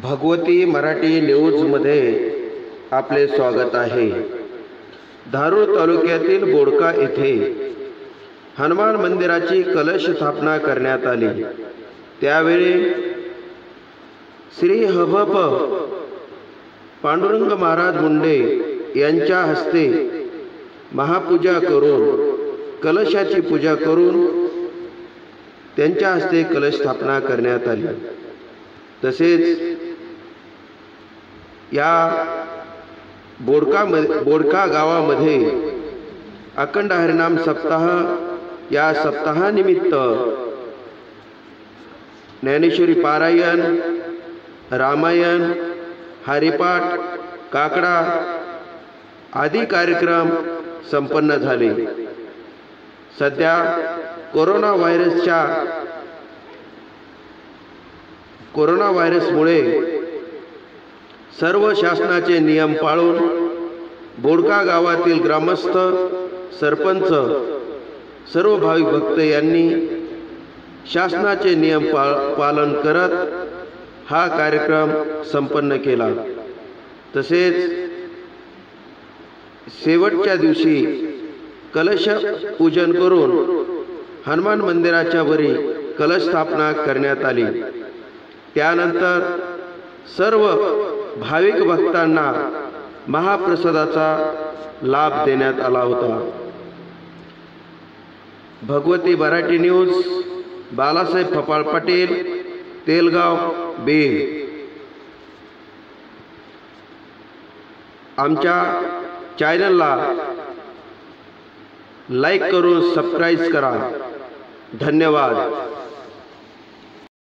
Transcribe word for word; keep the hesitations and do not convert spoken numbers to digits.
भगवती मराठी न्यूजमध्ये आपले स्वागत आहे। धारूर तालुक्यातील बोडका येथे हनुमान मंदिराची कलश स्थापना करण्यात आली। त्यावेळी श्री हभप पांडुरंग महाराज मुंडे यांच्या हस्ते महापूजा करून कलशाची पूजा करून त्यांच्या हस्ते कलश स्थापना करण्यात आली। तसेच या बोडका बोडका गावामध्ये अखंड हरिनाम सप्ताह या सप्ताहानिमित्त ज्ञानेश्वरी पारायण, रामायण, हरिपाठ, काकडा आदी कार्यक्रम संपन्न झाले। सध्या कोरोना व्हायरसच्या कोरोना व्हायरसमुळे सर्व शासनाचे नियम पाळून बोडका गावातील ग्रामस्थ, सरपंच, सर्व भाविक भक्त यांनी शासनाचे नियम पालन करत हा कार्यक्रम संपन्न केला। तसेच शेवटच्या दिवशी कलश पूजन करून हनुमान मंदिराच्या वरी कलश स्थापना करण्यात आली। त्यानंतर सर्व भाविक भक्तांना महाप्रसादाचा लाभ देण्यात आला होता। भगवती मराठी न्यूज, बालासाहेब फपाळ पाटील, तेलगाव, बीड। आमच्या चॅनलला लाईक करून सबस्क्राइब करा। धन्यवाद।